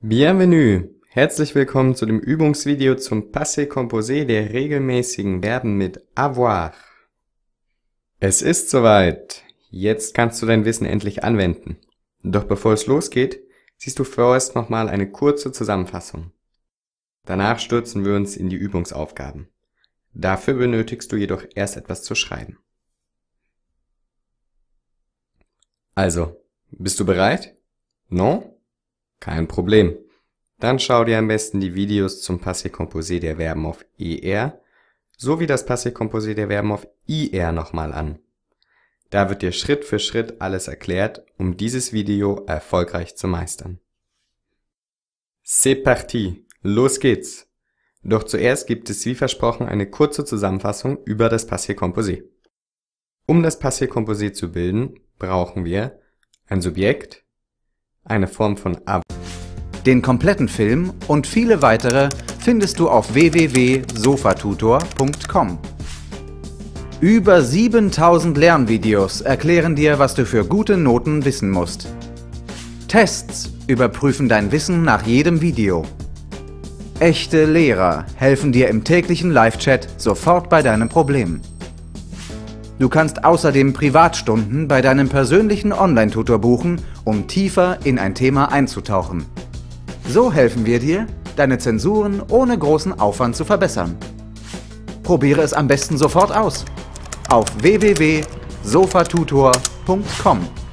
Bienvenue! Herzlich willkommen zu dem Übungsvideo zum Passé composé der regelmäßigen Verben mit avoir. Es ist soweit. Jetzt kannst du dein Wissen endlich anwenden. Doch bevor es losgeht, siehst du vorerst nochmal eine kurze Zusammenfassung. Danach stürzen wir uns in die Übungsaufgaben. Dafür benötigst du jedoch erst etwas zu schreiben. Also, bist du bereit? Non? Kein Problem. Dann schau dir am besten die Videos zum Passé composé der Verben auf ER sowie das Passé composé der Verben auf IR nochmal an. Da wird dir Schritt für Schritt alles erklärt, um dieses Video erfolgreich zu meistern. C'est parti! Los geht's! Doch zuerst gibt es wie versprochen eine kurze Zusammenfassung über das Passé composé. Um das Passé composé zu bilden, brauchen wir ein Subjekt, eine Form von avoir. Den kompletten Film und viele weitere findest du auf www.sofatutor.com. Über 7000 Lernvideos erklären dir, was du für gute Noten wissen musst. Tests überprüfen dein Wissen nach jedem Video. Echte Lehrer helfen dir im täglichen Live-Chat sofort bei deinem Problem. Du kannst außerdem Privatstunden bei deinem persönlichen Online-Tutor buchen, um tiefer in ein Thema einzutauchen. So helfen wir dir, deine Zensuren ohne großen Aufwand zu verbessern. Probiere es am besten sofort aus. Auf www.sofatutor.com